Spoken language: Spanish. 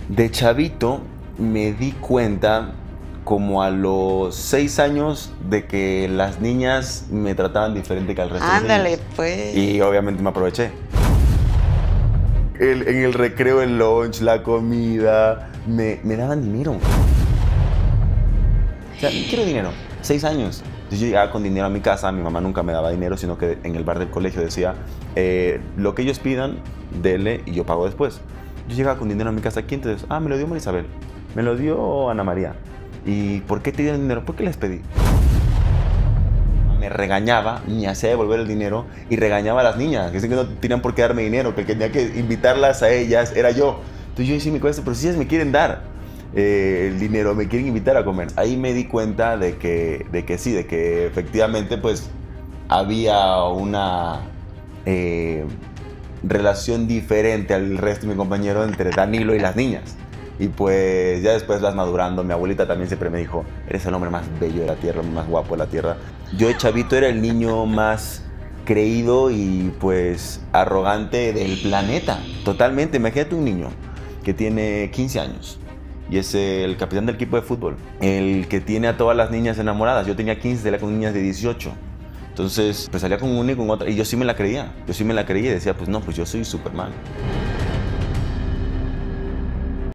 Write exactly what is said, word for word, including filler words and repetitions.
De chavito me di cuenta como a los seis años de que las niñas me trataban diferente que al resto de los Ándale, niños. pues. Y obviamente me aproveché. El, en el recreo, el lunch, la comida, me, me daban dinero. O sea, quiero dinero. Seis años. Entonces yo llegaba con dinero a mi casa, mi mamá nunca me daba dinero, sino que en el bar del colegio decía, eh, lo que ellos pidan, dele y yo pago después. Yo llegaba con dinero a mi casa, ¿quién te dio? Ah, me lo dio Marisabel, me lo dio Ana María. ¿Y por qué te dieron dinero? ¿Por qué les pedí? Me regañaba, me hacía devolver el dinero y regañaba a las niñas, que dicen que no tenían por qué darme dinero, que el que tenía que invitarlas a ellas era yo. Entonces yo decía, mi cabeza, pero si ellas me quieren dar eh, el dinero, me quieren invitar a comer. Ahí me di cuenta de que, de que sí, de que efectivamente pues había una eh, relación diferente al resto de mi compañero entre Danilo y las niñas. Y pues ya después vas madurando. Mi abuelita también siempre me dijo, eres el hombre más bello de la tierra, el más guapo de la tierra. Yo de chavito era el niño más creído y pues arrogante del planeta. Totalmente. Imagínate un niño que tiene quince años y es el capitán del equipo de fútbol. El que tiene a todas las niñas enamoradas. Yo tenía quince, salía con niñas de dieciocho. Entonces pues salía con una y con otra. Y yo sí me la creía. Yo sí me la creía y decía, pues no, pues yo soy Superman.